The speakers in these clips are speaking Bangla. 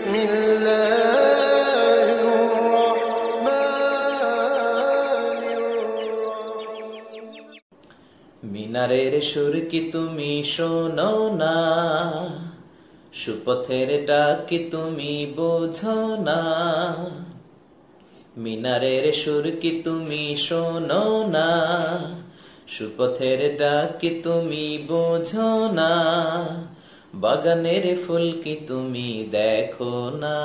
মিনারের সুর কি তুমি শোনো না, সুপথের ডাক কি তুমি বোঝো না। মিনারের সুর কি তুমি শোনো না, সুপথের ডাক কি তুমি বোঝো না। বাগানের ফুল কি তুমি দেখো না,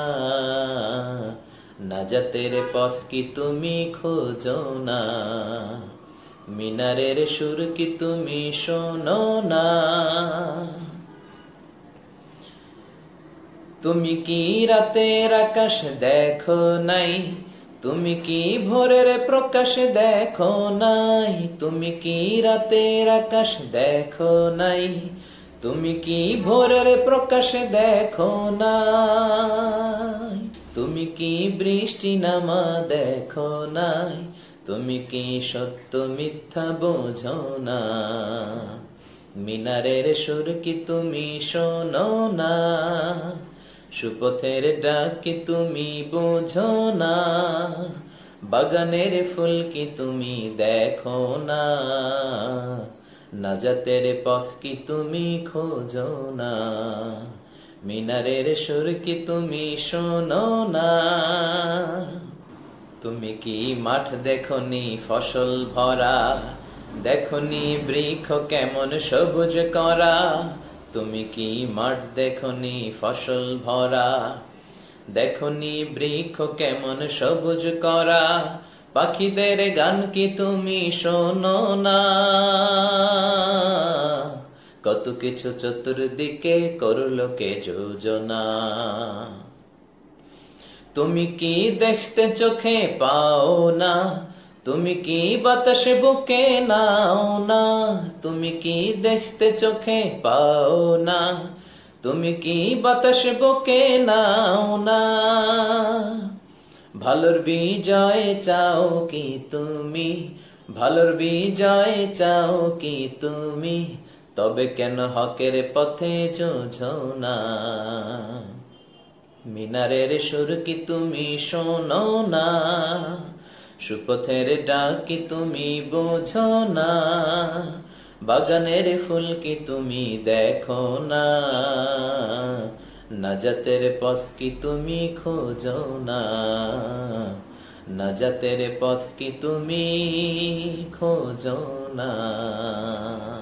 নাজাতের পথ কি তুমি খোঁজো না। মিনারের সুর কি তুমি শোনো না। তুমি কি রাতের আকাশ দেখো নাই, তুমি কি ভোরের প্রকাশ দেখো নাই। তুমি কি রাতের আকাশ দেখো নাই, তুমি কি ভোরের প্রকাশ দেখো নাই। তুমি কি বৃষ্টি নামা দেখো নাই, তুমি কি সত্য মিথ্যা বোঝো না। মিনারের সুর কি তুমি শোনো না, সুপথের ডাক কি তুমি বোঝো না। বাগানের ফুল কি তুমি দেখো না, নাজাতের পথ কি তুমি খোঁজো না। মিনারের সুর কি তুমি শোনো না। তুমি কি মাঠ দেখনি ফসল ভরা, দেখনি বৃক্ষ কেমন সবুজ করা। তুমি কি মাঠ দেখনি ফসল ভরা, দেখনি বৃক্ষ কেমন সবুজ করা। পাখিদের গান কি তুমি শোনো না, কত কিছু চতুর্দিকে করলো কে যোজনা। তুমি কি দেখতে চোখে পাও না, তুমি কি বাতাসে বুকে নাও না। তুমি কি দেখতে চোখে পাও না, তুমি কি বাতাসে বুকে নাও না। ভালোর বিজয় চাও কি তুমি, ভালোর বিজয় চাও কি তুমি, তবে কেন হকের পথে যোঝো না। মিনারের সুর কি তুমি শোনো না, সুপথের ডাক কি তুমি বোঝো না। বাগানের ফুল কি তুমি দেখো না, নাজাতের পথ কি তুমি খোঁজো না। নাজাতের পথ কি তুমি খোঁজো না।